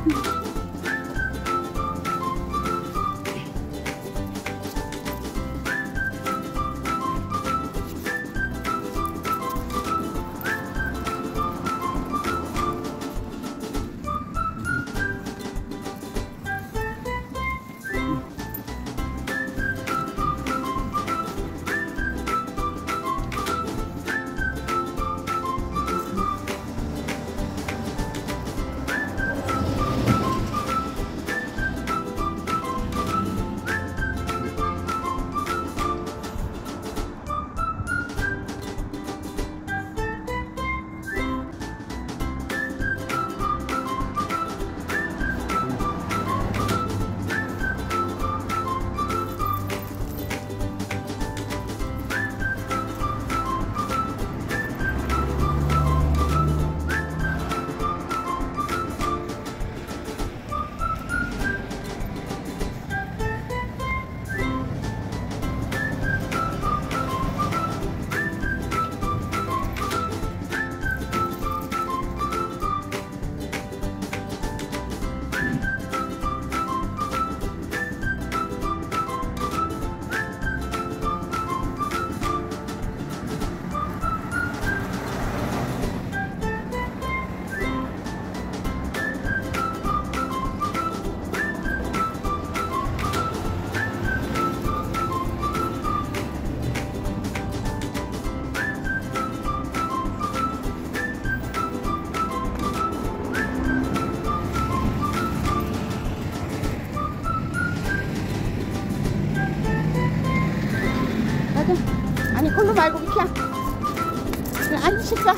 아니 걸로 말고 비켜. 그냥 앉으실까?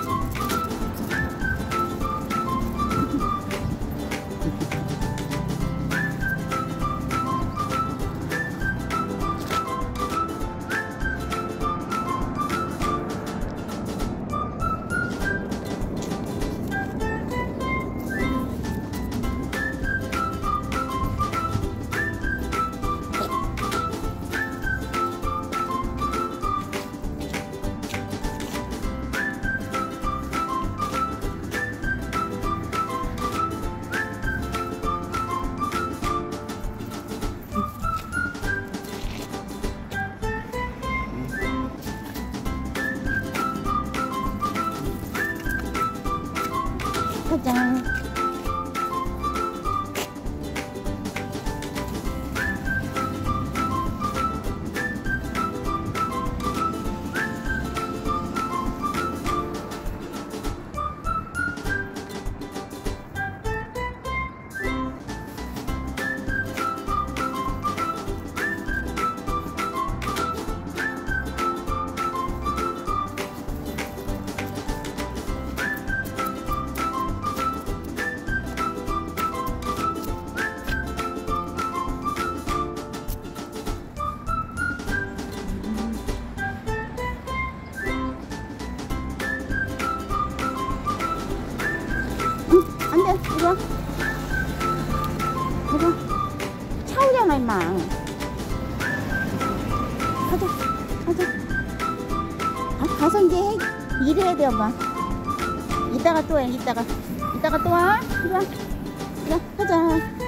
가자. 이리 와. 이리 와. 차오잖아 임마. 가자 가자. 아, 가서 이제 일해야 돼 엄마. 이따가 또 해. 이따가 또 와. 이리 와. 이리 와. 가자.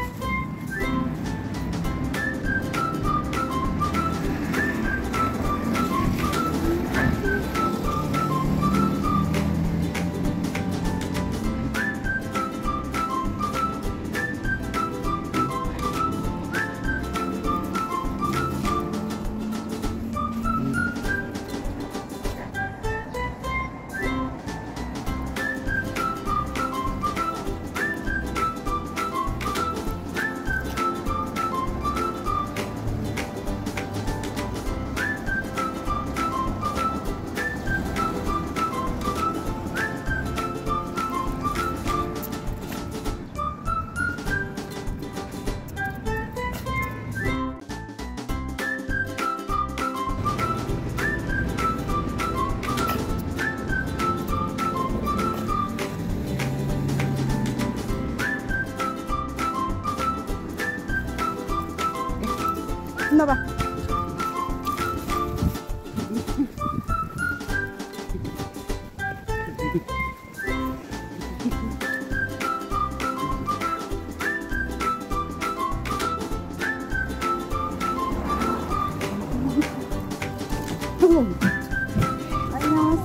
나봐.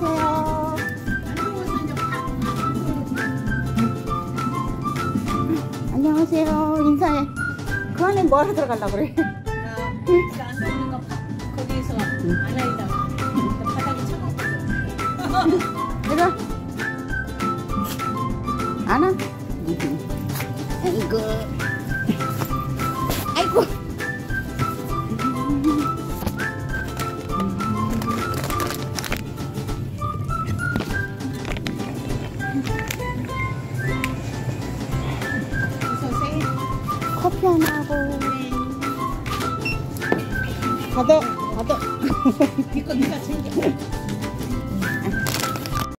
안녕하세요. 안녕하세요. 인사해. 그 안에 뭐 하러 들어가려고 그래? 비가 안 들어오니까 거기에서 안아이다가 바닥이 차가웠어. 이리 와. 안아. 아이고. 아이고. 커피 하나 하고. 받아. 이거 네가 챙겨.